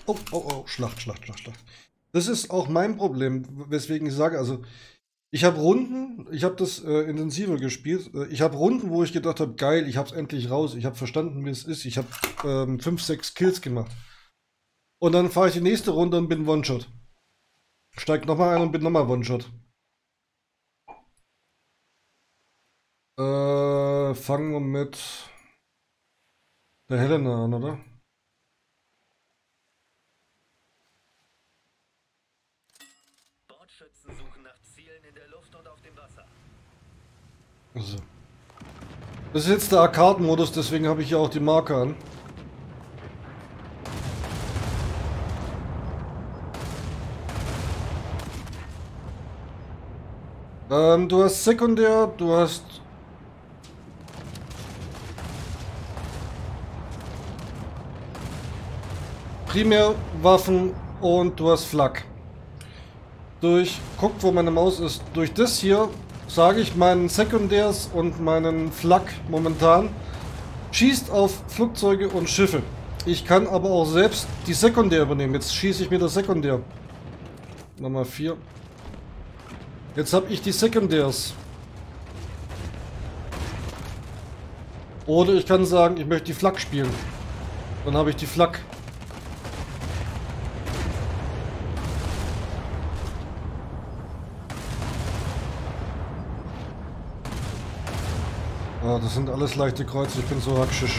Oh, oh, oh, Schlacht, Schlacht, Schlacht, Schlacht. Das ist auch mein Problem, weswegen ich sage, also ich habe Runden, ich habe das intensiver gespielt. Ich habe Runden, wo ich gedacht habe, geil, ich habe es endlich raus, ich habe verstanden, wie es ist. Ich habe 5, 6 Kills gemacht. Und dann fahre ich die nächste Runde und bin One-Shot. Steig nochmal ein und bin nochmal One-Shot. Fangen wir mit der Helena an, oder? Bordschützen suchen nach Zielen in der Luft und auf dem Wasser. Also. Das ist jetzt der Arcade-Modus, deswegen habe ich ja auch die Marke an. Du hast Sekundär, du hast Primärwaffen und du hast Flak. Guckt, wo meine Maus ist. Durch das hier sage ich meinen Sekundärs und meinen Flak momentan, schießt auf Flugzeuge und Schiffe. Ich kann aber auch selbst die Sekundär übernehmen. Jetzt schieße ich mir das Sekundär. Nummer 4. Jetzt habe ich die Sekundärs. Oder ich kann sagen, ich möchte die Flak spielen. Dann habe ich die Flak. Ah, das sind alles leichte Kreuze, ich bin so hackschisch.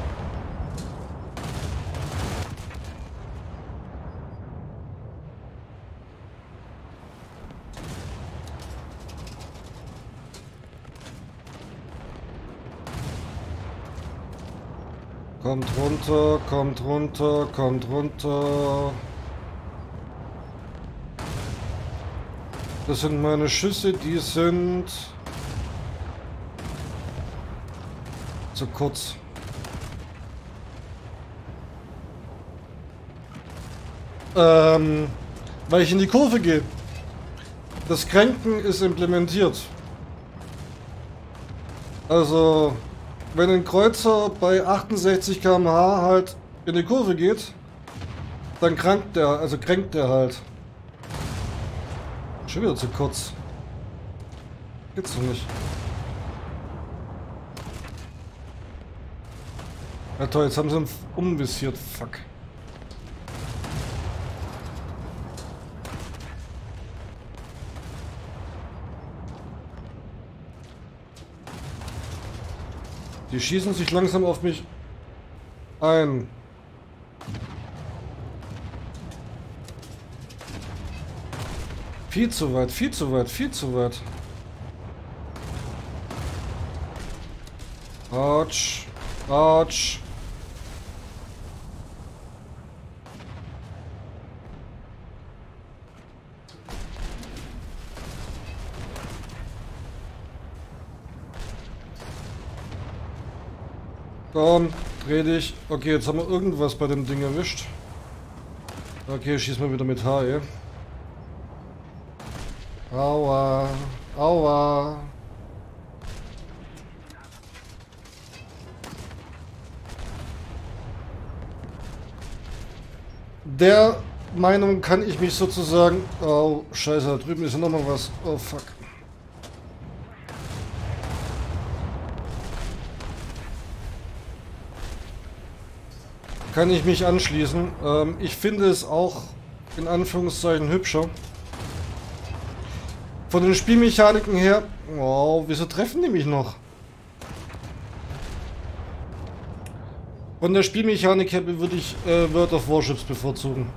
Kommt runter, kommt runter, kommt runter. Das sind meine Schüsse, die sind zu kurz. Weil ich in die Kurve gehe. Das Kränken ist implementiert. Also, wenn ein Kreuzer bei 68 km/h halt in die Kurve geht, dann kränkt der halt. Schon wieder zu kurz. Geht's doch nicht. Ja toll, jetzt haben sie ihn umvisiert. Fuck. Die schießen sich langsam auf mich ein. Viel zu weit, viel zu weit, viel zu weit. Autsch. Autsch. Komm, dreh dich. Okay, jetzt haben wir irgendwas bei dem Ding erwischt. Okay, schieß mal wieder mit HE. Aua. Aua. Der Meinung kann ich mich sozusagen... Oh, scheiße, da drüben ist ja nochmal was. Oh, fuck. Kann ich mich anschließen. Ich finde es auch in Anführungszeichen hübscher. Von den Spielmechaniken her... Oh, wieso treffen die mich noch? Von der Spielmechanik her würde ich World of Warships bevorzugen.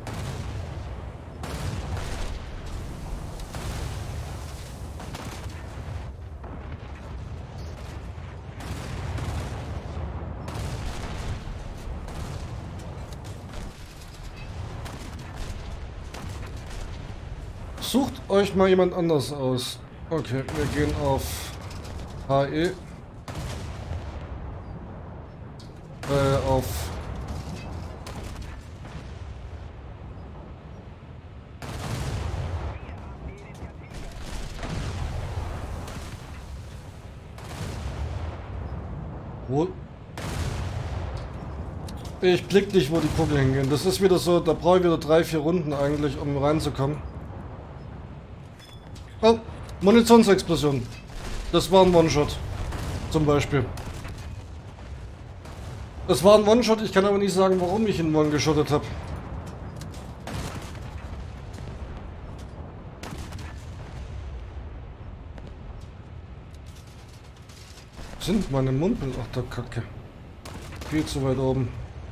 Sucht euch mal jemand anders aus. Okay, wir gehen auf HE. Auf... Wo... Ich blick nicht, wo die Kugeln hingehen. Das ist wieder so, da brauche ich wieder 3, 4 Runden eigentlich, um reinzukommen. Oh, Munitionsexplosion. Das war ein One-Shot. Zum Beispiel. Das war ein One-Shot, ich kann aber nicht sagen, warum ich ihn one-geschottet habe. Sind meine Mumpel? Ach der Kacke. Viel zu weit oben.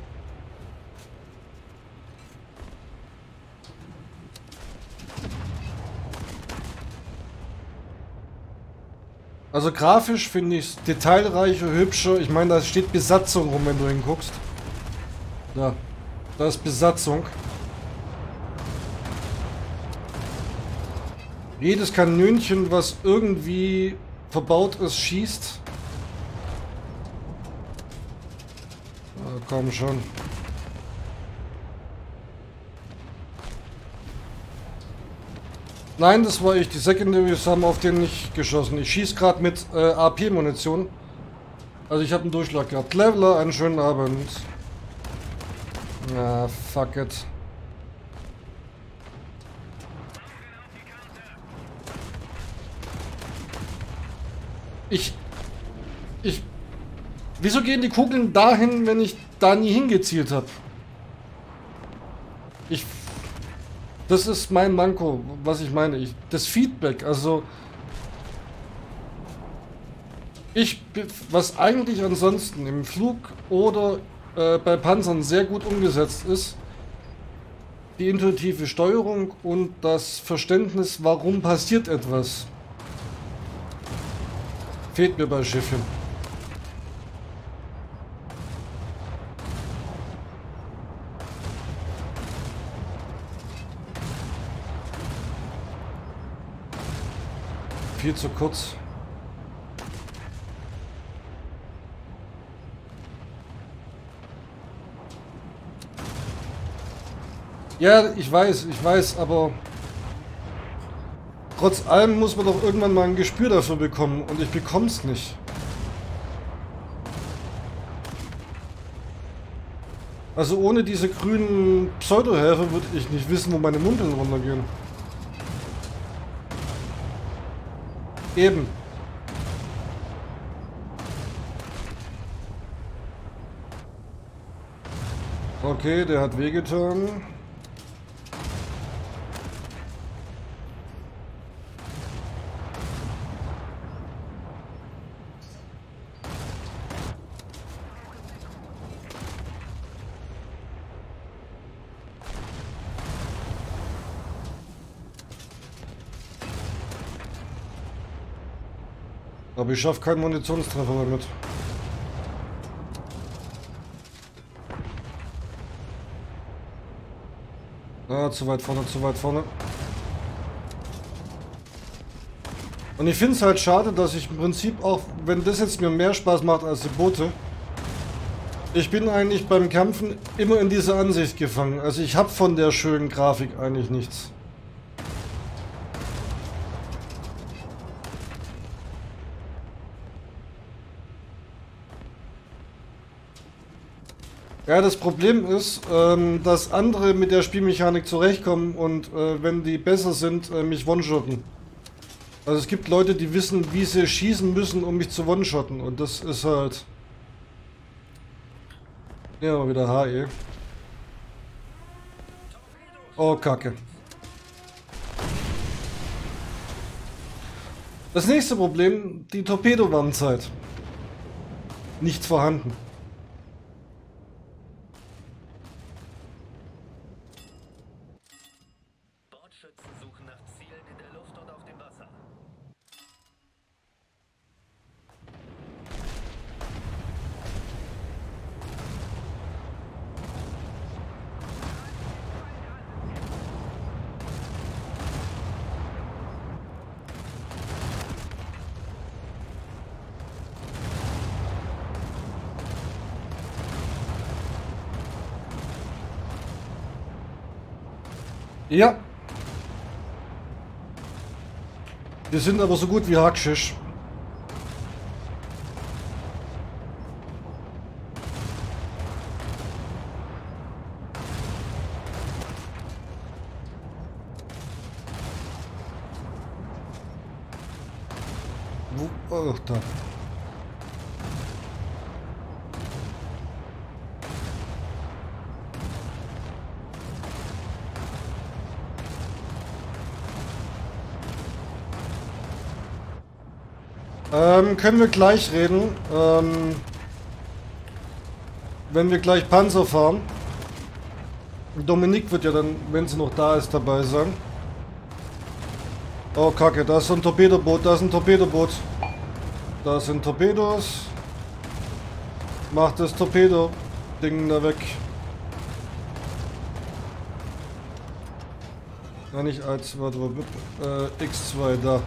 Also grafisch finde ich es detailreicher, hübscher. Ich meine, da steht Besatzung rum, wenn du hinguckst. Da ist Besatzung. Jedes Kanönchen, was irgendwie verbaut ist, schießt. Komm schon. Nein, das war ich. Die Secondaries haben auf den nicht geschossen. Ich schieße gerade mit AP-Munition. Also ich habe einen Durchschlag gehabt. Leveler, einen schönen Abend. Na, fuck it. Wieso gehen die Kugeln dahin, wenn ich da nie hingezielt habe? Das ist mein Manko, was ich meine. Das Feedback, also... was eigentlich ansonsten im Flug oder bei Panzern sehr gut umgesetzt ist, die intuitive Steuerung und das Verständnis, warum passiert etwas. Fehlt mir bei Schiffchen. Viel zu kurz. Ja, ich weiß, aber trotz allem muss man doch irgendwann mal ein Gespür dafür bekommen und ich bekomm's nicht. Also ohne diese grünen Pseudohelfer würde ich nicht wissen, wo meine Mumpeln runtergehen. Eben. Okay, der hat wehgetan. Aber ich schaffe keinen Munitionstreffer damit. Ah, zu weit vorne, zu weit vorne. Und ich finde es halt schade, dass ich im Prinzip auch, wenn das jetzt mir mehr Spaß macht als die Boote, ich bin eigentlich beim Kämpfen immer in dieser Ansicht gefangen. Also ich habe von der schönen Grafik eigentlich nichts. Ja, das Problem ist, dass andere mit der Spielmechanik zurechtkommen und wenn die besser sind, mich one-shotten. Also es gibt Leute, die wissen, wie sie schießen müssen, um mich zu one-shotten und das ist halt... Ja, mal wieder HE. Oh, Kacke. Das nächste Problem, die Torpedowarnzeit. Nicht vorhanden. Bordschützen suchen nach Zielen in der Luft und auf dem Wasser. Ja. Wir sind aber so gut wie Hackschisch. Oh, da. Können wir gleich reden, wenn wir gleich Panzer fahren. Dominik wird ja dann, wenn sie noch da ist, dabei sein. Oh Kacke, da ist ein Torpedoboot, da ist ein Torpedoboot. Da sind Torpedos. Mach das Torpedo-Ding da weg. Ja, nicht als, warte mal, X2 da.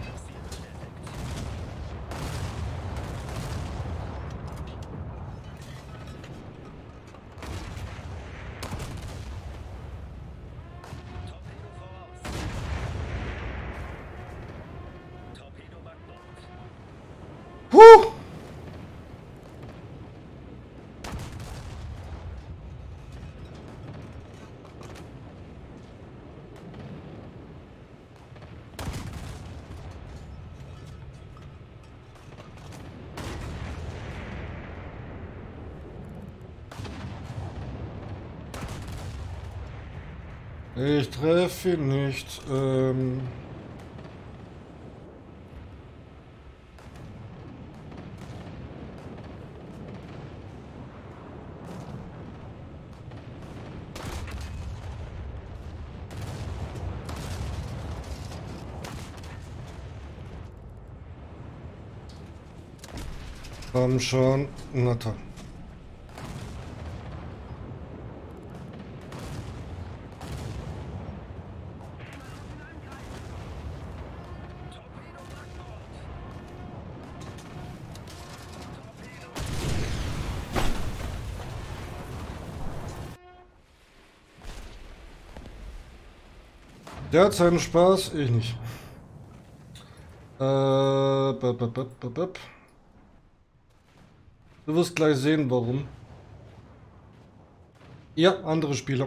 Huh! Ich treffe ihn nicht. Komm schon. Na toll. Der hat seinen Spaß, ich nicht. Du wirst gleich sehen, warum. Ja, andere Spieler.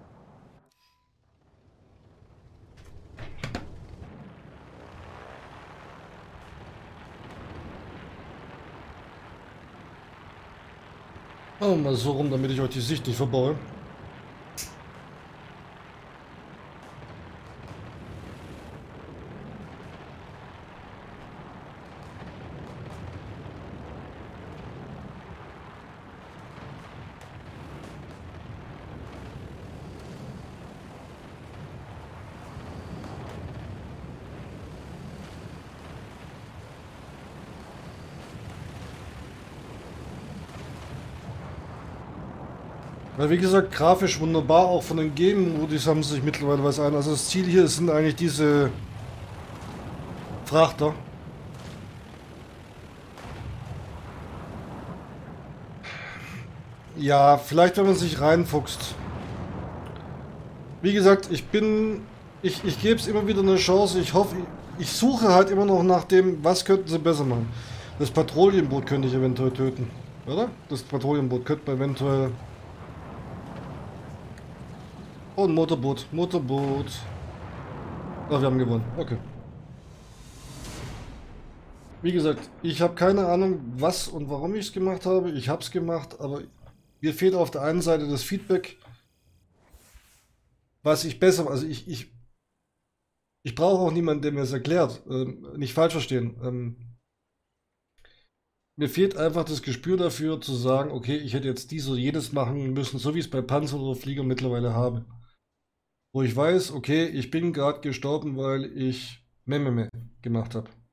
Oh, mal so rum, damit ich euch die Sicht nicht verbaue. Weil wie gesagt, grafisch wunderbar, auch von den Game-Modis haben sie sich mittlerweile was ein. Also das Ziel hier sind eigentlich diese Frachter. Ja, vielleicht wenn man sich reinfuchst. Wie gesagt, ich gebe es immer wieder eine Chance. Ich hoffe, ich suche halt immer noch nach dem, was könnten sie besser machen. Das Patrouillenboot könnte ich eventuell töten, oder? Das Patrouillenboot könnte man eventuell... Oh, ein Motorboot. Motorboot. Ach, wir haben gewonnen. Okay. Wie gesagt, ich habe keine Ahnung, was und warum ich es gemacht habe. Ich habe es gemacht, aber mir fehlt auf der einen Seite das Feedback, was ich besser... Also ich brauche auch niemanden, der mir es erklärt. Nicht falsch verstehen. Mir fehlt einfach das Gespür dafür, zu sagen, okay, ich hätte jetzt dies oder jenes machen müssen, so wie ich es bei Panzer oder Flieger mittlerweile habe. Wo ich weiß, okay, ich bin gerade gestorben, weil ich Meh gemacht habe.